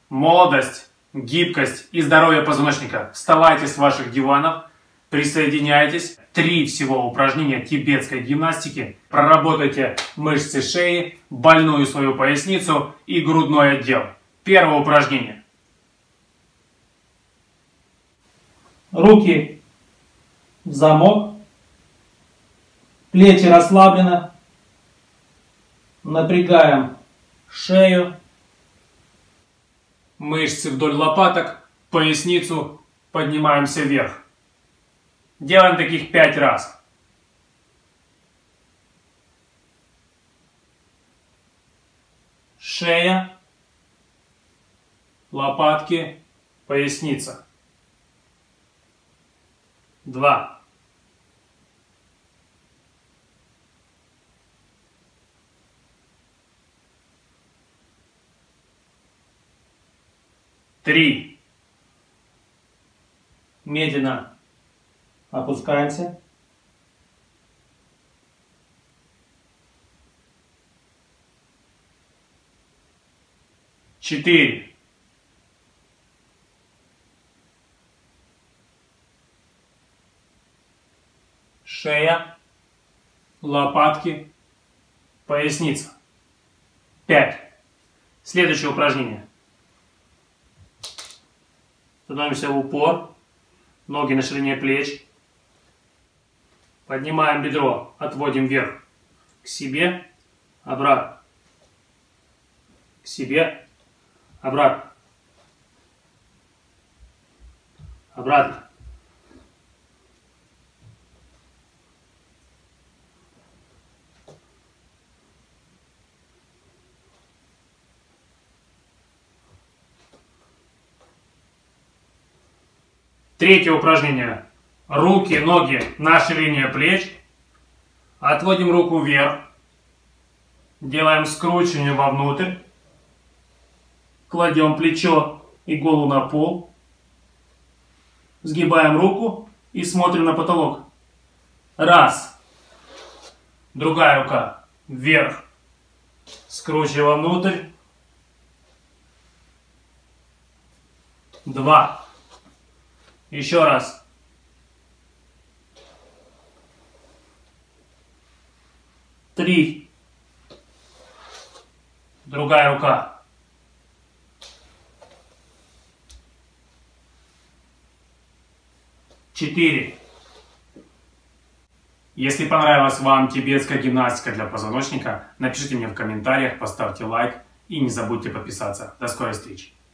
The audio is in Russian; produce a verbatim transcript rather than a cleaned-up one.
молодость, гибкость и здоровье позвоночника. Вставайте с ваших диванов, присоединяйтесь. Три всего упражнения тибетской гимнастики. Проработайте мышцы шеи, больную свою поясницу и грудной отдел. Первое упражнение. Руки в замок, плечи расслаблены, напрягаем шею, мышцы вдоль лопаток, поясницу, поднимаемся вверх. Делаем таких пять раз. Шея, лопатки, поясница. Два. Три. медленно опускаемся. Четыре. Шея, лопатки, поясница. Пять. Следующее упражнение. Становимся в упор, ноги на ширине плеч. Поднимаем бедро, отводим вверх, к себе, обратно, к себе, обратно, обратно. Третье упражнение. Руки, ноги на ширине плеч. Отводим руку вверх. Делаем скручивание вовнутрь. Кладем плечо и голову на пол. Сгибаем руку и смотрим на потолок. Раз. Другая рука вверх. Скручиваем вовнутрь. Два. Еще раз. Три. Другая рука. Четыре. Если понравилась вам тибетская гимнастика для позвоночника, напишите мне в комментариях, поставьте лайк и не забудьте подписаться. До скорой встречи.